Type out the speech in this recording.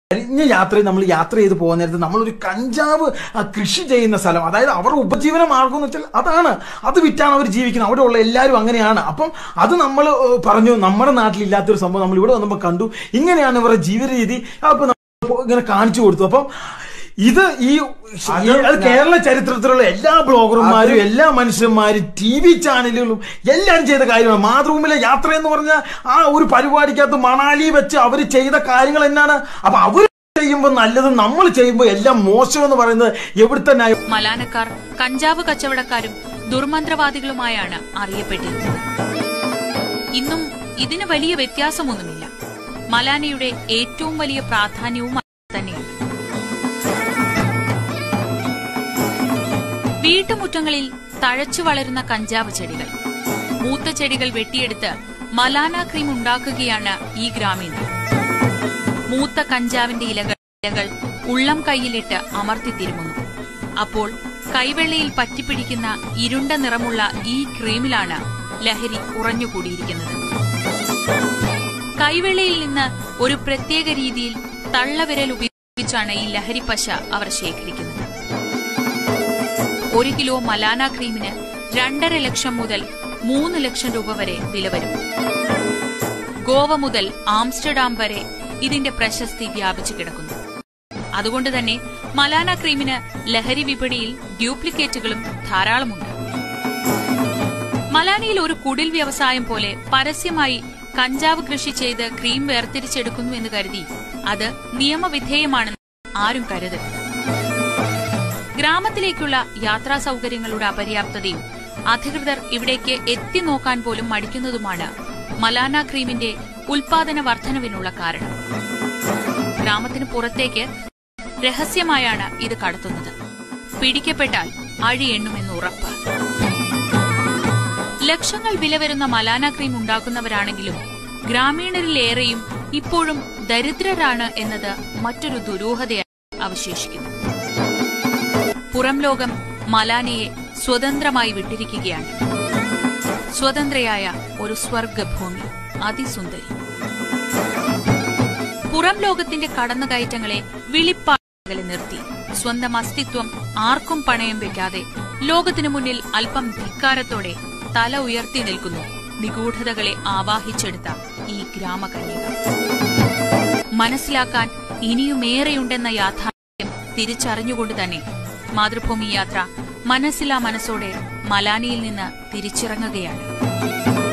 കഴിഞ്ഞ യാത്രയിൽ നമ്മൾ യാത്ര ചെയ്ത് പോകുന്ന നേരത്ത് നമ്മളൊരു കഞ്ചാവ് കൃഷി ചെയ്യുന്ന സ്ഥലം, അതായത് അവരുടെ ഉപജീവന മാർഗം എന്ന് വെച്ചാൽ അതാണ്, അത് വിറ്റാണ് അവർ ജീവിക്കുന്നത്. അവിടെയുള്ള എല്ലാവരും അങ്ങനെയാണ്. അപ്പം അത് നമ്മൾ പറഞ്ഞു, നമ്മുടെ നാട്ടിലില്ലാത്തൊരു സംഭവം നമ്മൾ ഇവിടെ വന്നപ്പോൾ കണ്ടു, ഇങ്ങനെയാണ് ഇവരുടെ ജീവിത രീതി. അപ്പൊ ഇങ്ങനെ കാണിച്ചു കൊടുത്തു. അപ്പം ഇത് കേരള ചരിത്രത്തിലുള്ള എല്ലാ ബ്ലോഗർമാരും എല്ലാ മനുഷ്യന്മാരും TV ചാനലുകളും എല്ലാവരും ചെയ്ത കാര്യമാണ്. മാതൃഭൂമിയിലെ യാത്ര എന്ന് പറഞ്ഞാൽ ആ ഒരു പരിപാടിക്കകത്ത് മണാലി വെച്ച് അവർ ചെയ്ത കാര്യങ്ങൾ എന്നാണ്. അപ്പൊ അവർ ചെയ്യുമ്പോൾ നല്ലത്, നമ്മൾ ചെയ്യുമ്പോൾ എല്ലാം മോശം എന്ന് പറയുന്നത് എവിടുത്തെ ന്യായം? മലാനക്കാർ കഞ്ചാവ് കച്ചവടക്കാരും ദുർമന്ത്രവാദികളുമായാണ് അറിയപ്പെട്ടിരുന്നത്. ഇന്നും ഇതിന് വലിയ വ്യത്യാസമൊന്നുമില്ല. മലാനയുടെ ഏറ്റവും വലിയ പ്രാധാന്യവും തന്നെയാണ്. വീട്ടുമുറ്റങ്ങളിൽ തഴച്ചു വളരുന്ന കഞ്ചാവ് ചെടികൾ, മൂത്ത ചെടികൾ വെട്ടിയെടുത്ത് മലാന ക്രീം ഉണ്ടാക്കുകയാണ് ഈ ഗ്രാമീണർ. മൂത്ത കഞ്ചാവിന്റെ ഇലകൾ ഉള്ളം കൈയിലിട്ട് അമർത്തി തിരുമുന്നു. അപ്പോൾ കൈവെള്ളയിൽ പറ്റിപ്പിടിക്കുന്ന ഇരുണ്ട നിറമുള്ള ഈ ക്രീമിലാണ് ലഹരി ഉറഞ്ഞുകൂടിയിരിക്കുന്നത്. കൈവെള്ളയിൽ നിന്ന് ഒരു പ്രത്യേക രീതിയിൽ തള്ളവിരൽ ഉപയോഗിച്ചാണ് ഈ ലഹരി പശ അവർ ശേഖരിക്കുന്നത്. 1 കിലോ മലാന ക്രീമിന് 2.5 ലക്ഷം മുതൽ 3 ലക്ഷം രൂപ വരെ വില വരും. ഗോവ മുതൽ ആംസ്റ്റർഡാം വരെ ഇതിന്റെ പ്രശസ്തി വ്യാപിച്ചു കിടക്കുന്നു. അതുകൊണ്ട് തന്നെ മലാന ക്രീമിന് ലഹരി വിപണിയിൽ ഡ്യൂപ്ലിക്കേറ്റുകളും ധാരാളമുണ്ട്. മലാനയിൽ ഒരു കുടിൽ വ്യവസായം പോലെ പരസ്യമായി കഞ്ചാവ് കൃഷി ചെയ്ത് ക്രീം വേർതിരിച്ചെടുക്കുന്നു എന്ന് കരുതി അത് നിയമവിധേയമാണെന്ന് ആരും കരുതരുത്. ഗ്രാമത്തിലേക്കുള്ള യാത്രാ സൌകര്യങ്ങളുടെ അപര്യാപ്തതയും അധികൃതർ ഇവിടേക്ക് എത്തി നോക്കാൻ പോലും മടിക്കുന്നതുമാണ് മലാന ക്രീമിന്റെ ഉൽപാദന വർധനവിനുള്ള കാരണം. ഗ്രാമത്തിന് പുറത്തേക്ക് രഹസ്യമായാണ് ഇത് കടത്തുന്നത്. പിടിക്കപ്പെട്ടാൽ അഴി എണ്ണുമെന്ന് ഉറപ്പ്. ലക്ഷങ്ങൾ വില വരുന്ന മലാന ക്രീം ഉണ്ടാക്കുന്നവരാണെങ്കിലും ഗ്രാമീണരിലേറെയും ഇപ്പോഴും ദരിദ്രരാണ് എന്നത് മറ്റൊരു ദുരൂഹതയായി അവശേഷിക്കുന്നു. പുറം ലോകം മലാനയെ സ്വതന്ത്രമായി വിട്ടിരിക്കുകയാണ്. സ്വതന്ത്രയായ ഒരു സ്വർഗഭൂമി, അതിസുന്ദരി. പുറം ലോകത്തിന്റെ കടന്നുകയറ്റങ്ങളെ വിളിപ്പാടകലെ നിർത്തി സ്വന്തം അസ്തിത്വം ആർക്കും പണയം വെക്കാതെ ലോകത്തിനു മുന്നിൽ അല്പം ധിക്കാരത്തോടെ തല ഉയർത്തി നിൽക്കുന്നു നിഗൂഢതകളെ ആവാഹിച്ചെടുത്ത ഈ ഗ്രാമകന്യക. മനസ്സിലാക്കാൻ ഇനിയുമേറെയുണ്ടെന്ന യാഥാർത്ഥ്യം തിരിച്ചറിഞ്ഞുകൊണ്ട് തന്നെ മാതൃഭൂമി യാത്ര മനസ്സിലാ മനസ്സോടെ മലാനയിൽ നിന്ന് തിരിച്ചിറങ്ങുകയാണ്.